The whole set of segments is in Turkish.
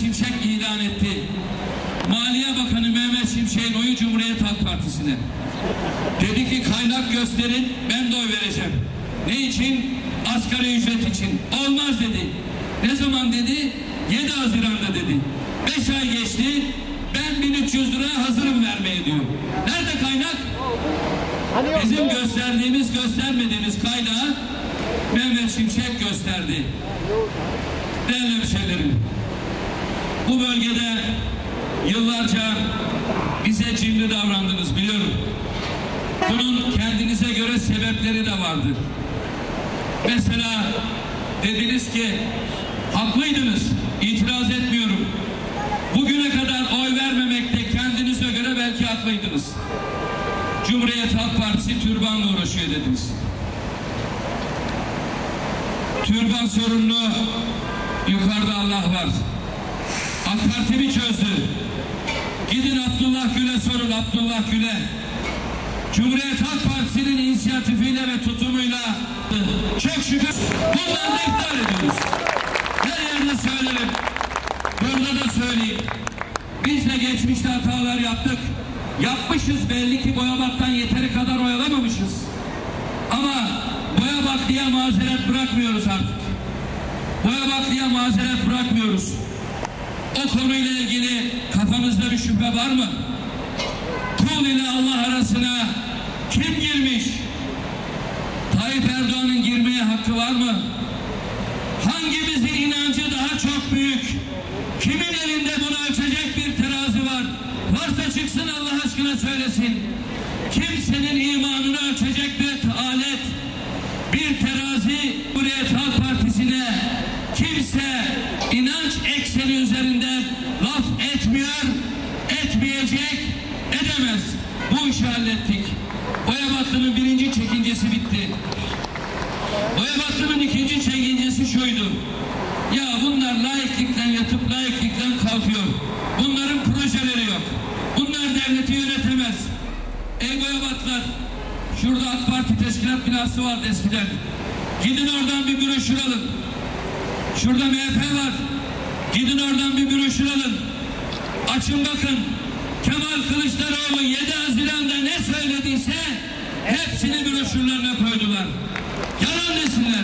Şimşek ilan etti. Maliye Bakanı Mehmet Şimşek'in oyu Cumhuriyet Halk Partisi'ne. Dedi ki kaynak gösterin, ben de oy vereceğim. Ne için? Asgari ücret için. Olmaz dedi. Ne zaman dedi? 7 Haziran'da dedi. 5 ay geçti. Ben 1300 liraya hazırım vermeye diyor. Nerede kaynak? Bizim gösterdiğimiz, göstermediğimiz kaynağı Mehmet Şimşek gösterdi. Değerli hemşehrilerim, bu bölgede yıllarca bize cimri davrandınız biliyorum. Bunun kendinize göre sebepleri de vardır. Mesela dediniz ki haklıydınız, itiraz etmiyorum. Bugüne kadar oy vermemekte kendinize göre belki haklıydınız. Cumhuriyet Halk Partisi türbanla uğraşıyor dediniz. Türban sorununu yukarıda Allah var. AK Parti mi çözdü? Gidin Abdullah Gül'e sorun, Abdullah Gül'e. Cumhuriyet Halk Partisi'nin inisiyatifiyle ve tutumuyla çok şükür bundan da iptal ediyoruz. Her yerde söylerim. Burada da söyleyeyim. Biz de geçmişte hatalar yaptık. Yapmışız, belli ki Boyabat'tan yeteri kadar oyalamamışız. Ama Boyabat diye mazeret bırakmıyoruz artık. Boyabat diye mazeret bırakmıyoruz. O konuyla ilgili kafanızda bir şüphe var mı? Kul ile Allah arasına kim girmiş? Tayyip Erdoğan'ın girmeye hakkı var mı? Hangimizin inancı daha çok büyük? Kimin elinde bunu ölçecek bir terazi var? Varsa çıksın Allah aşkına söylesin. Kimsenin imanını ölçecek bir alet, bir terazi Cumhuriyet Halk Partisi'ne kimse inanç ekseni üzerinden laf etmiyor, etmeyecek, edemez. Bu işi hallettik. Boyabatlı'nın birinci çekincesi bitti. Boyabatlı'nın ikinci çekincesi şuydu. Ya bunlar laiklikten yatıp laiklikten kalkıyor. Bunların projeleri yok. Bunlar devleti yönetemez. Ey Boyabatlılar, şurada AK Parti teşkilat binası vardı eskiden. Gidin oradan bir broşür alın. Şurada MHP var. Gidin oradan bir broşür alın. Açın bakın. Kemal Kılıçdaroğlu 7 Haziran'da ne söylediyse hepsini broşürlerine koydular. Yalan desinler.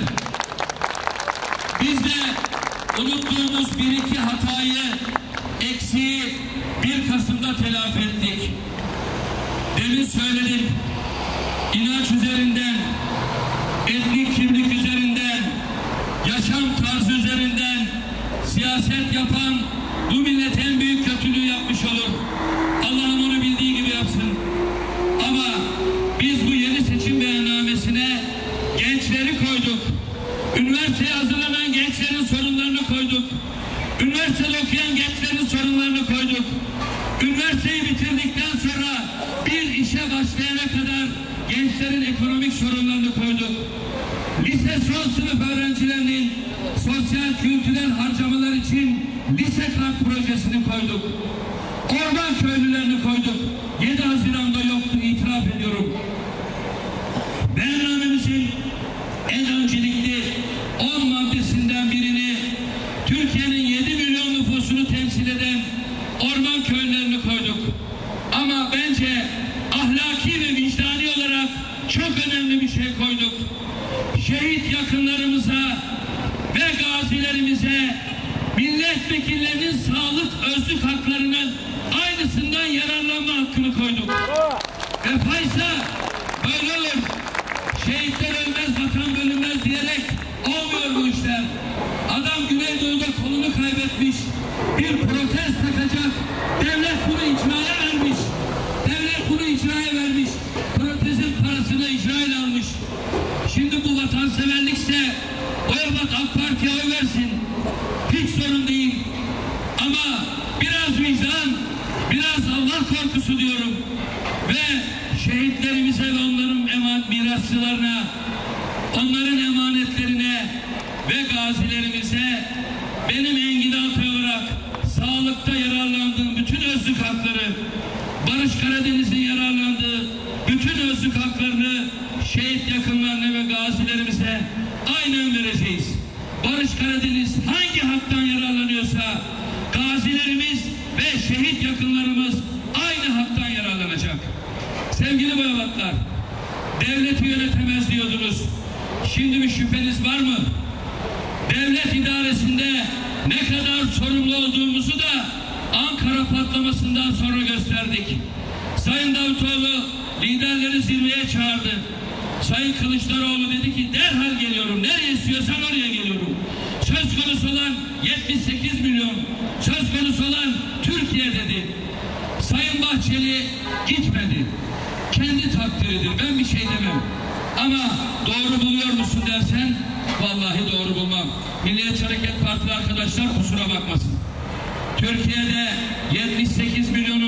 Biz de unuttuğumuz bir iki hatayı, eksiği 1 Kasım'da telafi ettik. Demin söyledim. İnanç üzerinden, etnik kimlik üzerinden, yaşam tarzı üzerinden siyaset yapan bu millet en büyük kötülüğü yapmış olur. Allah'ım onu bildiği gibi yapsın. Ama biz bu yeni seçim beyannamesine gençleri koyduk. Üniversiteye hazırlanan gençlerin sorunlarını koyduk. Üniversitede okuyan gençlerin sorunlarını koyduk. Üniversiteyi bitirdikten sonra bir işe başlayana kadar gençlerin ekonomik sorunlarını koyduk. Lise son sınıf öğrencilerinin sosyal kültürel harcamalar için lise kart projesini koyduk. Orman köylülerini koyduk. 7 Haziran'da yoktu, itiraf ediyorum. Beyannamemizin en öncelikli 10 maddesinden birini Türkiye'nin 7 milyon nüfusunu temsil eden orman köylülerini koyduk. Ama bence ahlaki ve vicdani olarak çok önemli bir şey koyduk. Şehit yakınlarımıza ve gazilerimize milletvekillerinin sağlık özlük haklarının aynısından yararlanma hakkını koyduk. Faysa böyle olur. Şehitler ölmez, vatan bölünmez diyerek olmuyor bu işler. Adam Güneydoğu'da kolunu kaybetmiş, bir protez takacak. Devlet bunu icraya vermiş. Devlet bunu icraya vermiş. Protezin parasını icrayla almış. Şimdi bu vatanseverlikse Boyabat AK Parti'ye oy versin. Hiç sorun değil. Ama biraz vicdan, biraz Allah korkusu diyorum. Ve şehitlerimize ve onların mirasçılarına, onların emanetlerine ve gazilerimize benim Engin Altay olarak sağlıkta yararlandığım bütün özlük hakları, Barış Karadeniz'in yararlandığı bütün özlük haklarını şehit yakınlarına ve gazilerimize aynen vereceğiz. Barış Karadeniz hangi haktan yararlanıyorsa gazilerimiz ve şehit yakınlarımız aynı haktan yararlanacak. Sevgili Boyabatlar, devleti yönetemez diyordunuz. Şimdi bir şüpheniz var mı? Devlet idaresinde ne kadar sorumlu olduğumuzu da Ankara patlamasından sonra gösterdik. Sayın Davutoğlu liderleri zirveye çağırdı. Sayın Kılıçdaroğlu dedi ki derhal geliyorum. Nereye istiyorsan oraya geliyorum. Söz konusu olan 78 milyon, söz konusu olan Türkiye dedi. Sayın Bahçeli gitmedi. Kendi takdiridir. Ben bir şey demem. Ama doğru buluyor musun dersen vallahi doğru bulmam. Milliyetçi Hareket Partili arkadaşlar kusura bakmasın. Türkiye'de 78 milyon